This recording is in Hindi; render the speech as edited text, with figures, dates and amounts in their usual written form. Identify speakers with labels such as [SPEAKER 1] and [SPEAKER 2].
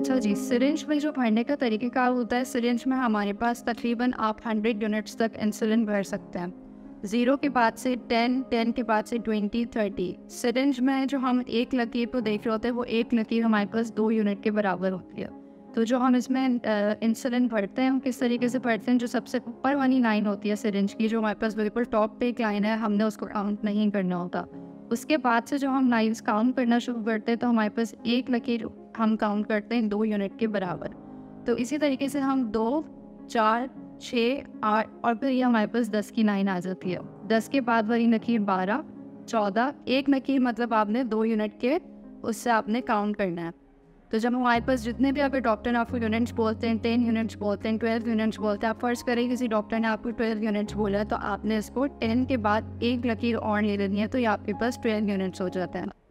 [SPEAKER 1] अच्छा जी, सिरिंज में जो भरने का तरीक़ेकार होता है, सिरिंज में हमारे पास तकरीबन आप 100 यूनिट्स तक इंसुलिन भर सकते हैं। 0 के बाद से 10, 10 के बाद से 20, 30। सिरिंज में जो हम एक लकीर को देख रहे होते हैं, वो एक लकीर हमारे पास 2 यूनिट के बराबर होती है। तो जो हम इसमें इंसुलिन भरते हैं, हम किस तरीके से भरते हैं, जो सबसे ऊपर वाली लाइन होती है सिरिंज की, जो हमारे पास बिल्कुल टॉप पे एक लाइन है, हमने उसको काउंट नहीं करना होता। उसके बाद से जो हम लाइन्स काउंट करना शुरू करते हैं, तो हमारे पास एक लकीर हम काउंट करते हैं 2 यूनिट के बराबर। तो इसी तरीके से हम 2, 4, 6, 8 और फिर ये हमारे पास 10 की लाइन आ जाती है। 10 के बाद वाली लकीर 12, 14, एक लकीर मतलब आपने 2 यूनिट के उससे आपने काउंट करना है। तो जब हमारे पास जितने भी अगर डॉक्टर ने आपको यूनिट्स बोलते हैं, 10 यूनिट्स बोलते हैं, 12 यूनिट्स बोलते हैं, आप फ़र्ज़ करें किसी डॉक्टर ने आपको 12 यूनिट्स बोला है, तो आपने इसको 10 के बाद एक लकीर और ले लेनी है, तो ये आपके पास 12 यूनिट्स हो जाता है।